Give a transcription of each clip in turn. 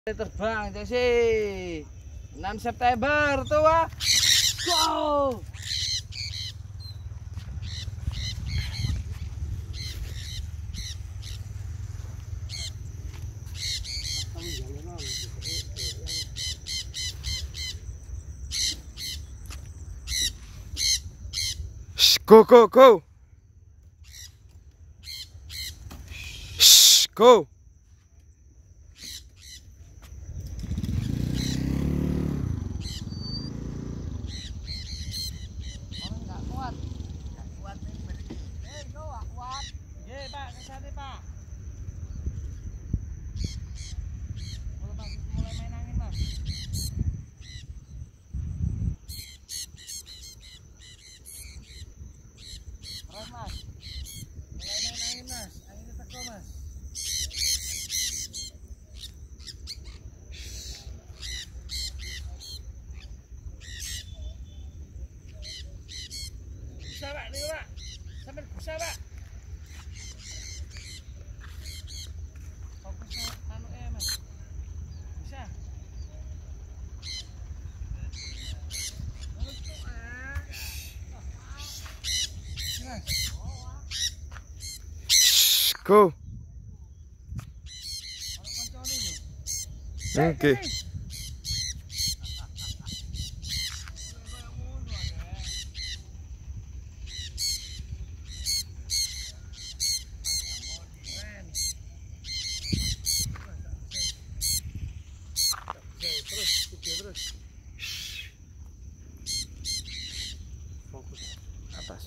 Terbang Jesse 6 September tuh wah. Go. Go, go, go. Shh, go. Pak, kesana Pak. Mulai main angin Mas. Keren Mas. Mulai main angin Mas. Anginnya teko Mas. Bisa Pak, nih Pak. Sampai bisa Pak. Fokus anu Mas. Bisa. Shh, go. Okay. Terus. Fokus atas.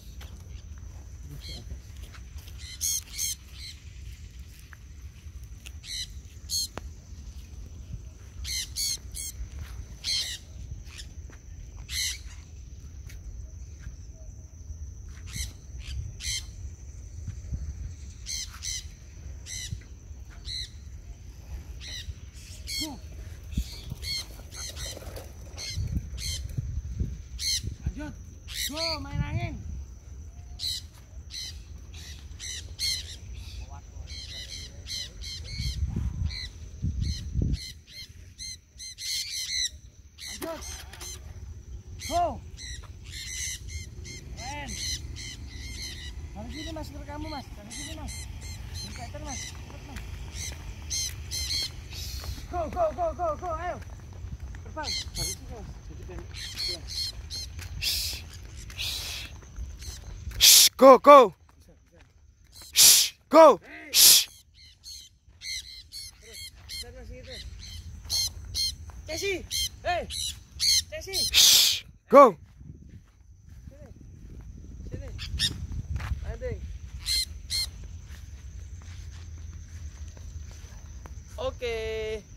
Lanjut, go main angin. Lanjut, go. Keren. Dari sini Mas, ke kamu Mas, dari sini Mas. Indikator Mas, cepet Mas. Go, go, go, go, go, ayo. Terbang, dari sini Mas. Shh, go, go. Shh, go. Shh. Cesi, hey, Cesi. Shh, go. Sini, landing. Oke.